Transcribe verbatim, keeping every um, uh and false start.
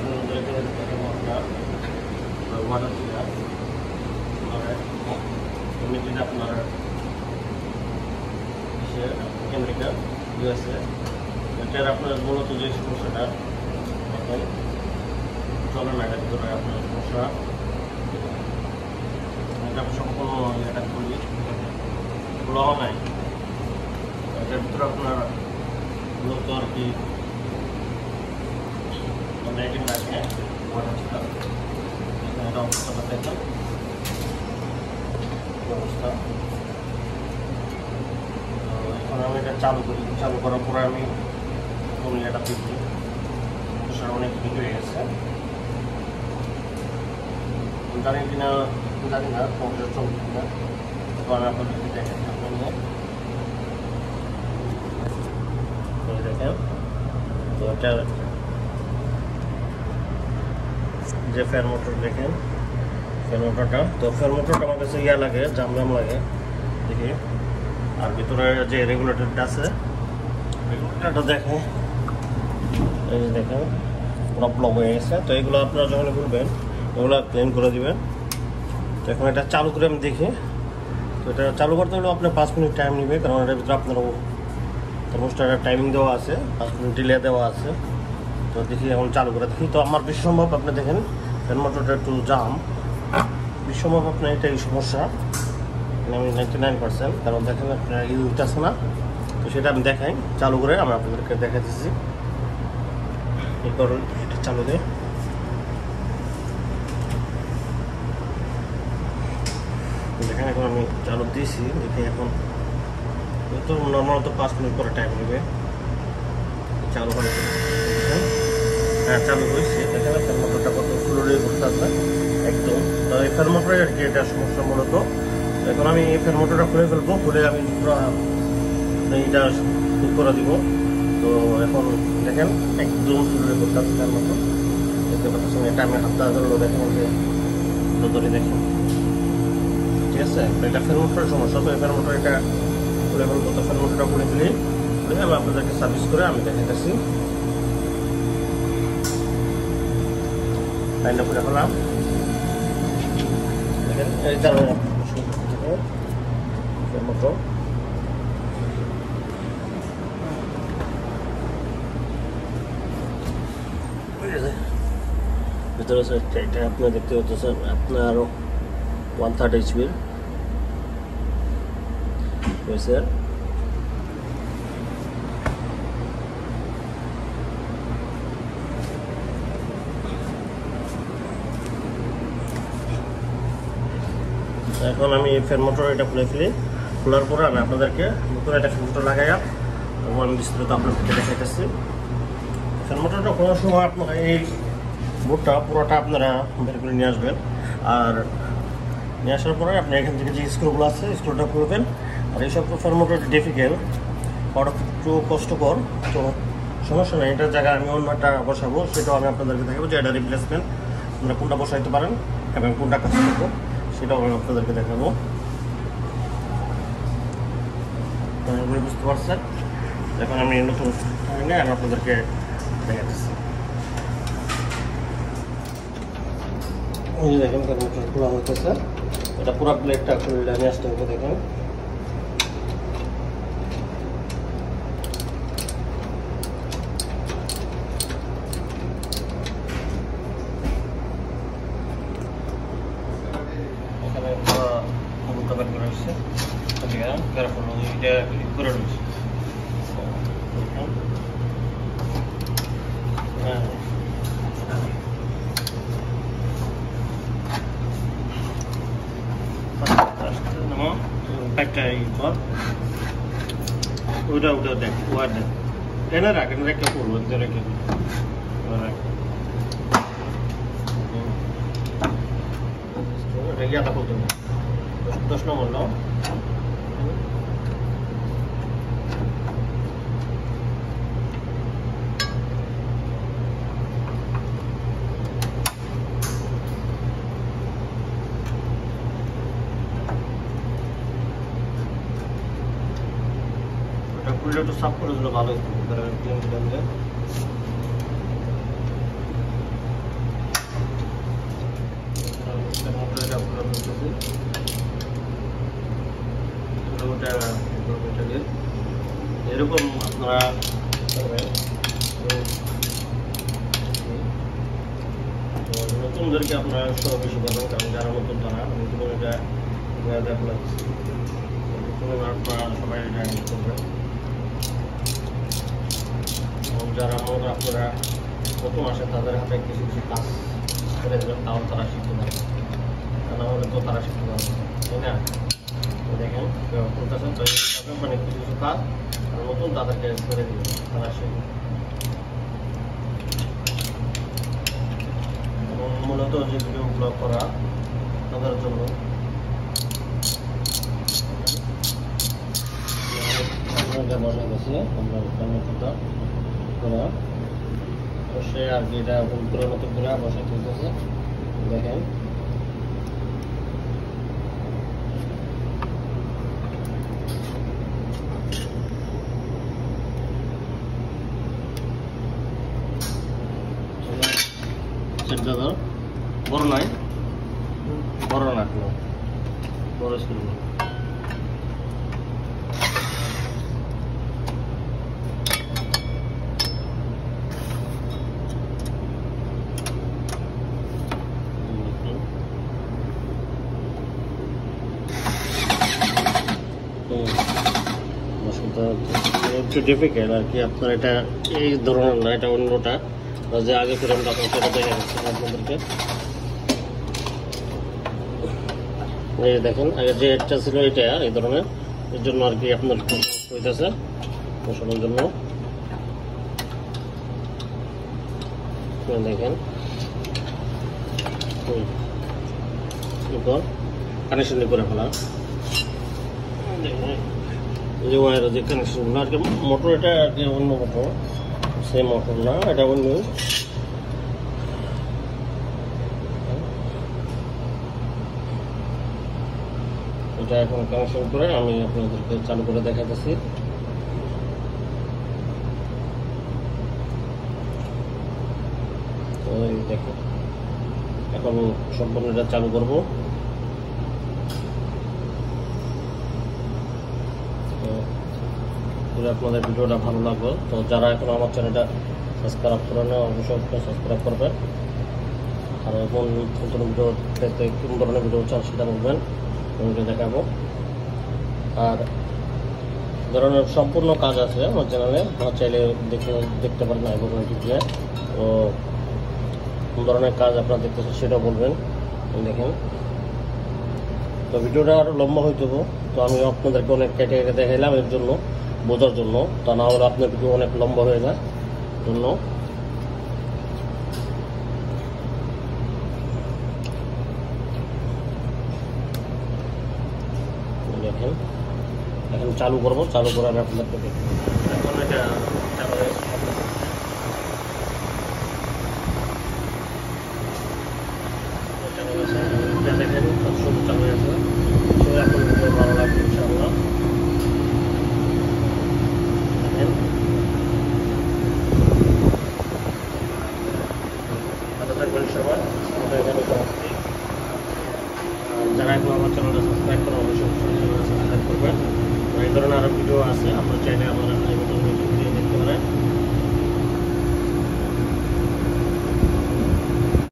Water filter এমনিতে আপনার America USA এটার আপনার মূলত যে সমস্যাটা এখন চলে না, এটার ভিতরে আপনার সমস্যা এটা সম্পূর্ণ এটা খুলি খোলা নাই, এটার ভিতরে আপনার মূলত আর কি নেগেটিভ রাখে ওয়াটার ফিল্টার। এটা অবস্থাটা দেখেন অবস্থা। এখন আমি এটা চালু করি, চালু করার পরে আমি এটা দেখি অনেক হিট হয়ে গেছে, জানি কিনা জানি না কম্পিউটার চলবে কিনা। তখন আমি আপনাদেরকে দেখেন দেখেন তো এটা যে ফ্যান মোটর দেখেন ফ্যান মোটরটা, তো ফ্যান মোটরটা আমার কাছে ইয়া লাগে, জাম জাম লাগে দেখি। আর ভিতরে যে রেগুলেটরটা আছে রেগুলেটরটা দেখে এই যে দেখেন প্রবলেম হয়ে গেছে। তো এগুলো আপনারা যখন খুলবেন এগুলো ক্লিন করে দিবেন। তো এখন এটা চালু করে আমি দেখি। তো এটা চালু করতে হলেও আপনার পাঁচ মিনিট টাইম নেবে, কারণ এটার ভিতরে আপনার থার্মোস্টারের টাইমিং দেওয়া আছে, পাঁচ মিনিট ডিলে দেওয়া আছে। তো দেখি এখন চালু করে দেখি। তো আমার বেশি সম্ভব আপনি দেখেন ফ্যান মোটরটা একটু জাম, বেশি সম্ভব আপনার এটাই সমস্যা। আমি নাইনটি নাইন পার্সেন্ট কারণ দেখেন আপনার ইউ উঠতেছে না। তো সেটা আমি দেখাই চালু করে, আমি আপনাদেরকে দেখাতেছি। এরপর এটা চালু দেয়, দেখেন এখন আমি চালু দিয়েছি। দেখি এখন তো নর্মাল তো পাঁচ মিনিট পরে টাইম নেবে চালু করে। হ্যাঁ চালু হয়েছে, দেখেন ফ্যান মোটরটা কত স্লোলি করতে আসবে একদম। তো এই ফ্যান মোটরের আর কি এটা সমস্যা মূলত। এখন আমি এই ফ্যান মোটরটা খুলে ফেলবো, খুলে আমি পুরো এইটা ঠিক করে দিব। তো এখন দেখেন একদম স্লোলি করতে আসছে ফ্যান মোটর, দেখতে পাচ্ছেন। এটা আমি হাতটা ধরলো দেখেন যে ধরে দেখেন, ঠিক আছে। এটা ফ্যান মোটরের সমস্যা। তো এই ফ্যান মোটর এটা খুলে ফেলবো। তো ফ্যান মোটরটা খুলে ফেলি, খুলে আমি আপনাদেরকে সার্ভিস করে আমি দেখাতেছি। লাইনটা খুলে ফেলাম, দেখেন এই চালু মোটর। ভিতরে এটা আপনার দেখতে পাচ্ছেন আপনার আরো ওয়ান থার্ড এইচপির হয়েছে। এখন আমি ফ্যান মোটর এটা খুলে ফেলি, খোলার পরে আমি আপনাদেরকে নতুন একটা ফ্যান মোটর লাগাইয়া তখন আমি বিস্তারিত আপনাদেরকে দেখাইতেছি। ফ্যান মোটরটা কোনো সময় আপনার এই বোর্ডটা পুরোটা আপনারা বের করে নিয়ে আসবেন। আর নিয়ে আসার পরে আপনি এখান থেকে যে স্ক্রুগুলো আছে স্ক্রুটা খুলবেন। আর এইসব ফ্যান মোটর ডিফিকাল্ট, ওটা একটু কষ্টকর, তো সমস্যা নেই। এটার জায়গায় আমি অন্য একটা বসাবো, সেটাও আমি আপনাদেরকে দেখাবো যে এটা রিপ্লেসমেন্ট আপনারা কোনটা বসাইতে পারেন এবং কোনটা কাজ করবো সেটাও আমি আপনাদেরকে দেখাবো। বুঝতে পারছেন? এখন আমি নতুন আমি আপনাদেরকে দেখাচ্ছি। দেখেন মোটর খোলা হইতেছে, এটা পুরো প্লেটটা খুলে নিয়ে আসতে হবে। দেখেন এখানে পুরো বের করে হচ্ছে, করে রয়েছে। হ্যাঁ একটা ওইটা ওটা দেখ ওয়ার দেখ এনে রাখ এনে রেখে করবো রেখে ইয়াটা করতে হবে। দশ নম্বর নাও, খুললে একটু সাফ করে দিলে ভালো হতো। আপনারা নতুনদেরকে আপনারা সব বেশি করবেন, কারণ যারা নতুন তারা নতুন এটা আপনার আপনারা সবাই এটা করবেন। এবং যারা মনে আপনারা নতুন আসে তাদের হাতে কিছু কিছু কাজ করে দেবেন, তাও তারা শিখতে পারবে, না হলে তো তারা শিখতে পারবে, তাই না? তো দেখেন করতেছেন, তো এইভাবে মানে কিছু কিছু কাজ নতুন তাদেরকে করে দেবেন, তারা শিখবে। এবং মূলত যে ভিডিওগুলো করা তাদের জন্য বসা গেছে আমরা করা বসে আর কি এটা করে নতুন করে বসা তুলতেছে। দেখেন বড় নয়, বড় না বড় স্কুল একটু ডিফিকাল্ট আর কি। আপনার এটা এই ধরনের না, এটা অন্যটা যে আগে করে আমরা সেটা দেখা যাচ্ছে আপনাদেরকে। এই দেখেন আগে যে একটা ছিল এটা এই ধরনের, এর জন্য আর কি আপনার হইতেছে বসানোর জন্য। দেখেন এরপর কানেকশন করে ফেলা, যে ওয়ারের যে কানেকশনগুলো আর কি। মোটর এটা আর কি অন্য মোটর, সেই মোটর না, এটা অন্য। এটা এখন কানেকশন করে আমি আপনাদেরকে চালু করে দেখাতেছি। দেখো এখন সম্পূর্ণ এটা চালু করবো। আপনাদের ভিডিওটা ভালো লাগবে, তো যারা এখন আমার চ্যানেলটা সাবস্ক্রাইব করে না অবশ্যই সাবস্ক্রাইব করবেন। আর এখন নতুন ভিডিও পেতে কোন ধরনের ভিডিও চান সেটা বলবেন, ভিডিও দেখাবো। আর ধরনের সম্পূর্ণ কাজ আছে আমার চ্যানেলে, আমার চাইলে দেখে দেখতে পারেন আই বলবেন ভিডিও। তো কোন ধরনের কাজ আপনারা দেখতেছেন সেটা বলবেন। দেখেন তো ভিডিওটা আরও লম্বা হইতে হবে, তো আমি আপনাদেরকে অনেক কেটে কেটে দেখাইলাম এর জন্য, বোঝার জন্য, তা না হলে আপনার ভিডিও অনেক লম্বা হয়ে যায় জন্য। দেখেন এখন চালু করবো, চালু করে আমি আপনাদেরকে দেখব। এখন এটা